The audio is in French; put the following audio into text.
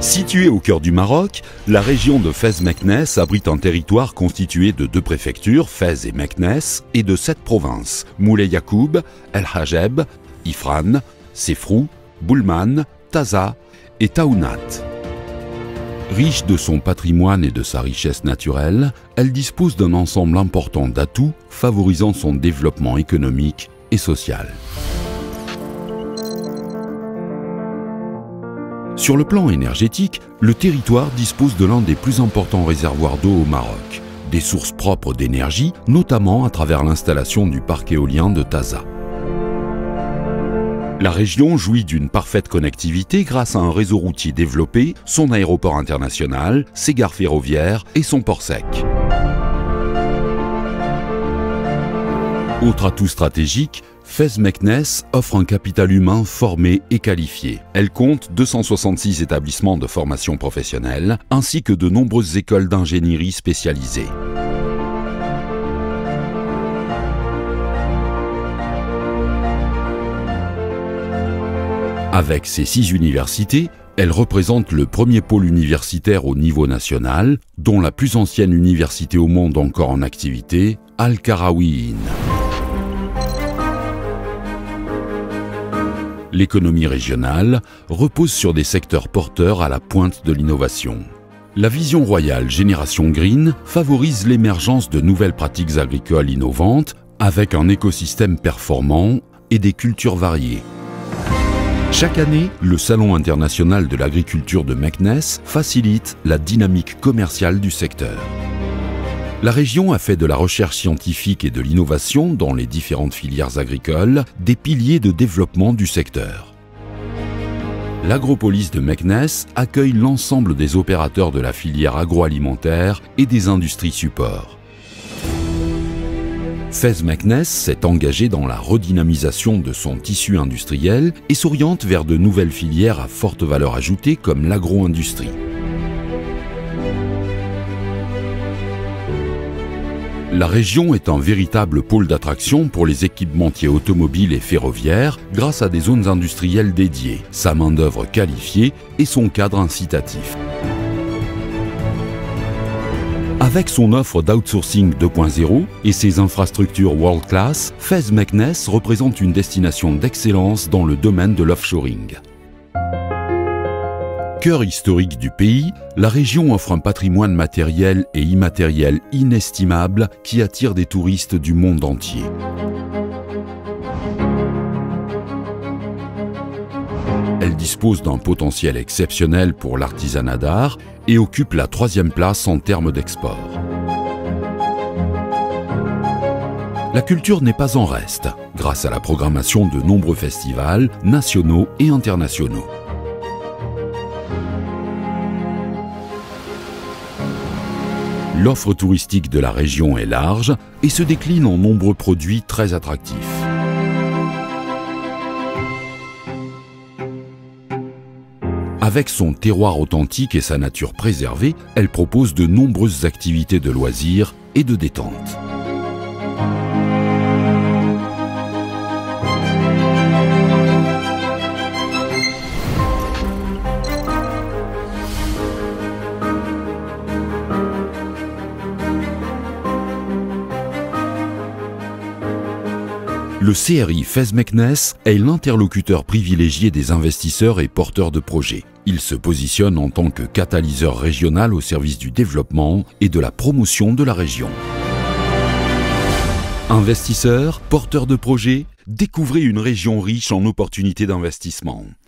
Située au cœur du Maroc, la région de Fès-Meknès abrite un territoire constitué de 2 préfectures, Fès et Meknès, et de 7 provinces, Moulay Yacoub, El Hajeb, Ifrane, Sefrou, Boulman, Taza et Taounat. Riche de son patrimoine et de sa richesse naturelle, elle dispose d'un ensemble important d'atouts favorisant son développement économique et social. Sur le plan énergétique, le territoire dispose de l'un des plus importants réservoirs d'eau au Maroc, des sources propres d'énergie, notamment à travers l'installation du parc éolien de Taza. La région jouit d'une parfaite connectivité grâce à un réseau routier développé, son aéroport international, ses gares ferroviaires et son port sec. Autre atout stratégique, Fès-Meknès offre un capital humain formé et qualifié. Elle compte 266 établissements de formation professionnelle ainsi que de nombreuses écoles d'ingénierie spécialisées. Avec ses 6 universités, elle représente le premier pôle universitaire au niveau national, dont la plus ancienne université au monde encore en activité, Al-Qarawiyyin. L'économie régionale repose sur des secteurs porteurs à la pointe de l'innovation. La vision royale Génération Green favorise l'émergence de nouvelles pratiques agricoles innovantes avec un écosystème performant et des cultures variées. Chaque année, le Salon international de l'agriculture de Meknès facilite la dynamique commerciale du secteur. La région a fait de la recherche scientifique et de l'innovation dans les différentes filières agricoles des piliers de développement du secteur. L'agropolis de Meknès accueille l'ensemble des opérateurs de la filière agroalimentaire et des industries supports. Fès-Meknès s'est engagé dans la redynamisation de son tissu industriel et s'oriente vers de nouvelles filières à forte valeur ajoutée comme l'agro-industrie. La région est un véritable pôle d'attraction pour les équipementiers automobiles et ferroviaires grâce à des zones industrielles dédiées, sa main-d'œuvre qualifiée et son cadre incitatif. Avec son offre d'outsourcing 2.0 et ses infrastructures world class, Fès-Meknès représente une destination d'excellence dans le domaine de l'offshoring. Cœur historique du pays, la région offre un patrimoine matériel et immatériel inestimable qui attire des touristes du monde entier. Elle dispose d'un potentiel exceptionnel pour l'artisanat d'art et occupe la 3e place en termes d'export. La culture n'est pas en reste, grâce à la programmation de nombreux festivals nationaux et internationaux. L'offre touristique de la région est large et se décline en nombreux produits très attractifs. Avec son terroir authentique et sa nature préservée, elle propose de nombreuses activités de loisirs et de détente. Le CRI Fès-Meknès est l'interlocuteur privilégié des investisseurs et porteurs de projets. Il se positionne en tant que catalyseur régional au service du développement et de la promotion de la région. Investisseurs, porteurs de projets, découvrez une région riche en opportunités d'investissement.